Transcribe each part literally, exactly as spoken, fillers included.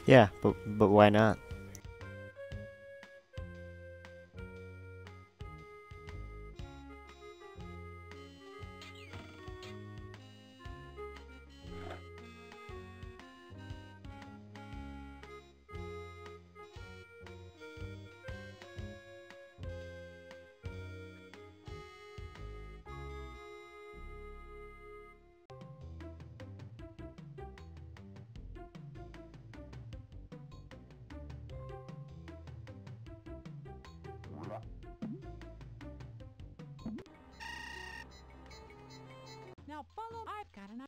Yeah, but but why not? Now follow. I've got an.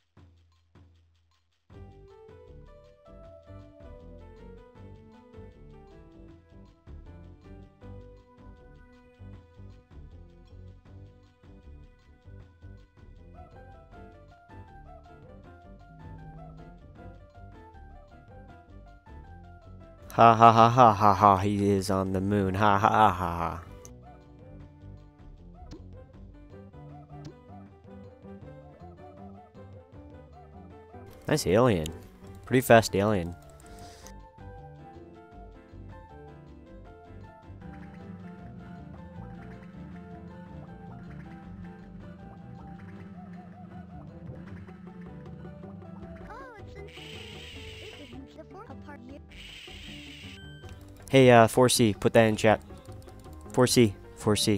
Ha ha ha ha ha ha, he is on the moon. Ha ha ha ha ha. Nice alien. Pretty fast alien. Hey, uh, four C, put that in chat. four C, four C.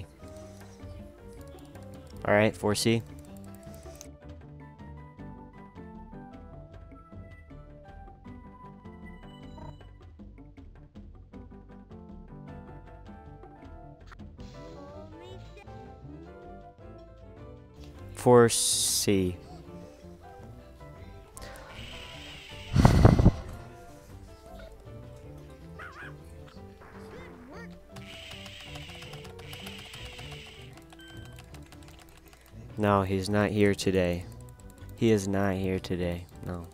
Alright, four C. four C. No, he's not here today. He is not here today. No.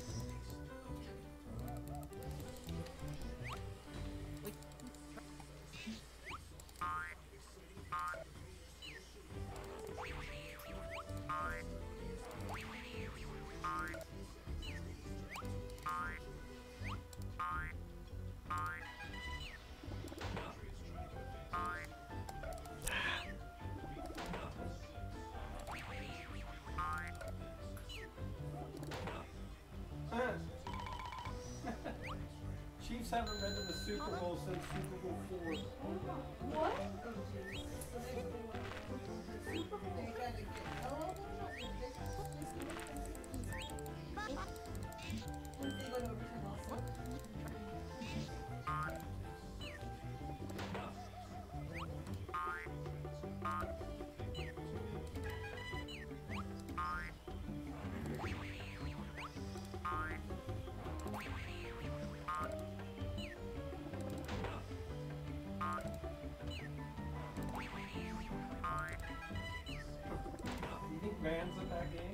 Chiefs haven't been to the Super Bowl since Super Bowl four. What? You think Van's in that game?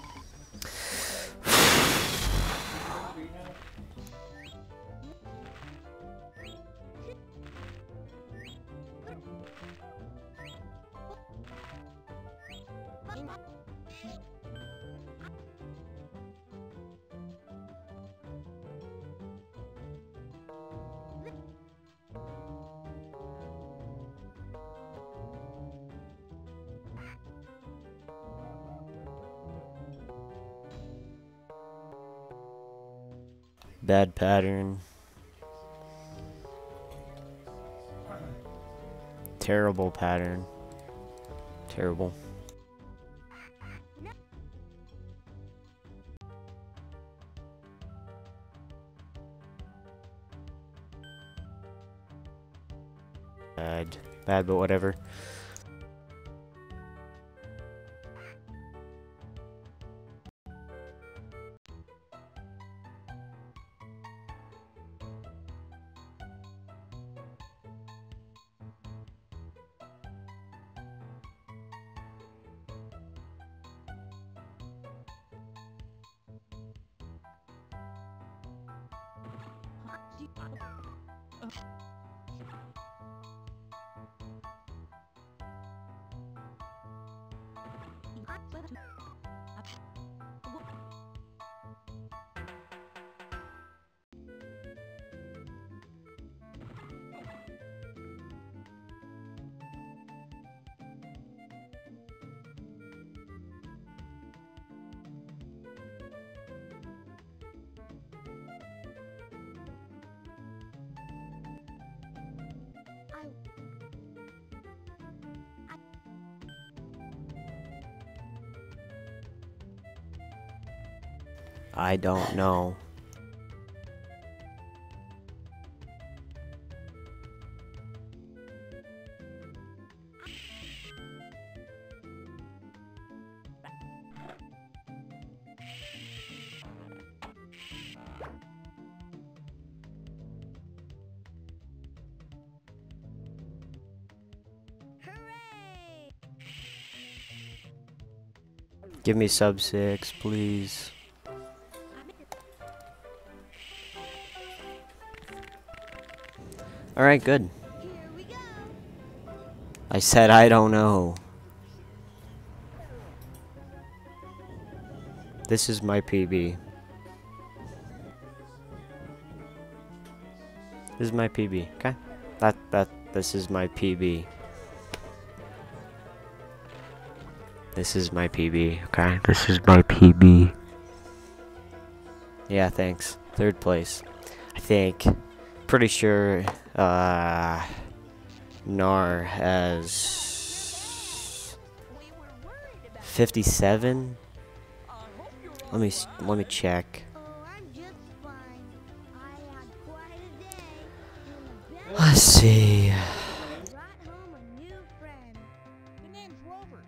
Bad pattern. Terrible pattern. Terrible. Bad. Bad, but whatever. I don't know. Hooray! Give me sub six, please. Alright, good. Here we go. I said I don't know. This is my P B. This is my P B, okay? That, that, this is my P B. This is my P B, okay? This is my P B. Yeah, thanks. Third place. I think. Pretty sure, uh... Nar has... We were worried about fifty-seven? I hope you're Let me, s- let me check. Oh, I'm just fine. I had quite a day. And the Let's see. best brought home a new friend. The name's Rover.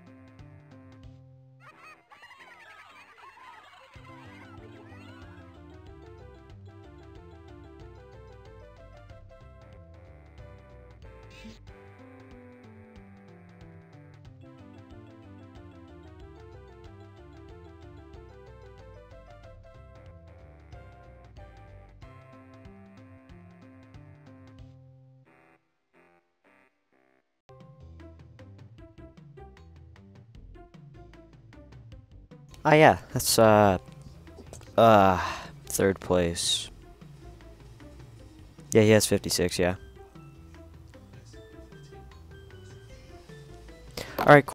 Oh yeah, that's uh uh third place. Yeah, he has fifty-six, yeah. Alright, cool.